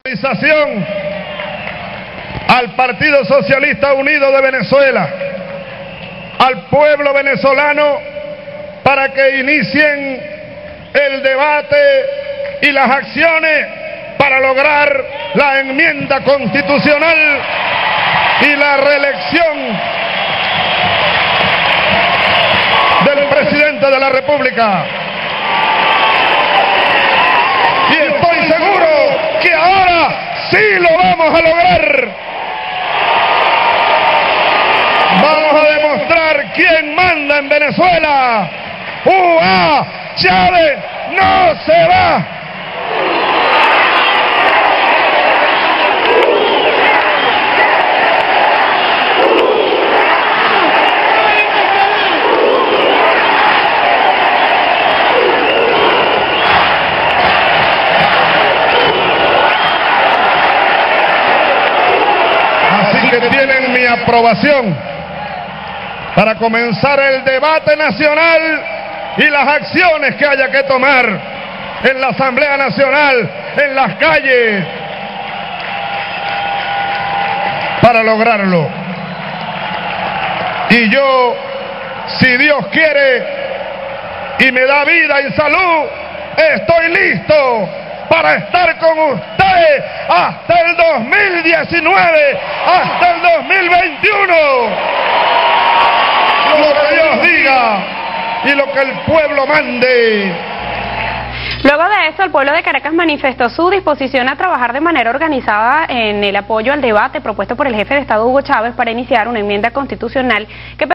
Al Partido Socialista Unido de Venezuela, al pueblo venezolano, para que inicien el debate y las acciones para lograr la enmienda constitucional y la reelección del presidente de la República. Y estoy seguro que ahora sí lo vamos a lograr. Vamos a demostrar quién manda en Venezuela. ¡Ua! ¡Chávez no se va! Así que tienen mi aprobación para comenzar el debate nacional y las acciones que haya que tomar en la Asamblea Nacional, en las calles, para lograrlo. Y yo, si Dios quiere y me da vida y salud, estoy listo para estar con ustedes hasta el 2019, hasta el 2021. Lo que Dios diga y lo que el pueblo mande. Luego de esto, el pueblo de Caracas manifestó su disposición a trabajar de manera organizada en el apoyo al debate propuesto por el jefe de Estado Hugo Chávez para iniciar una enmienda constitucional que